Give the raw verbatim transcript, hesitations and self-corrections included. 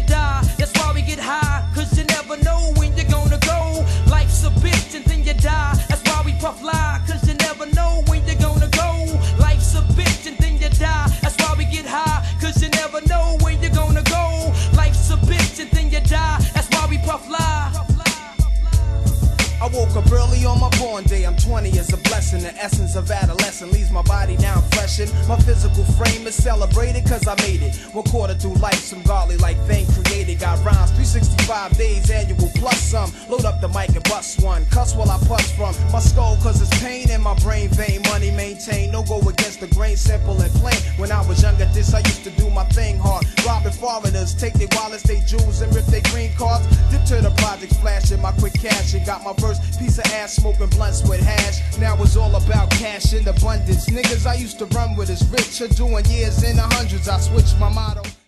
die. That's why we get high, cause you never know when you're gonna go. Life's a bitch and then you die. That's why we puff lie, cause you never know when you're gonna go. Life's a bitch and then you die. That's why we get high, cause you never know when you're gonna go. Life's a bitch and then you die. That's why we puff lie. I woke up early on my born day. I'm twenty, it's a blessing. The essence of adolescence leaves my body now fleshing. My physical frame is celebrated cause I made it. One quarter through life, some godly like thing created. Got rhymes, three sixty-five days annual plus some. Load up the mic and bust one. Cuss while I puss from my skull cause it's pain in my brain vein. Money maintained, no go against the grain, simple and plain. When I was younger, this I used to do my thing hard. Robbing foreigners, take their wallets, they jewels, and rip their green cards. Dip to the projects, flashing my quick cash and got my first piece of ass, smoking blunts with hash. Now it's all about cash in abundance. Niggas I used to run with is rich, are doing years in the hundreds. I switched my motto.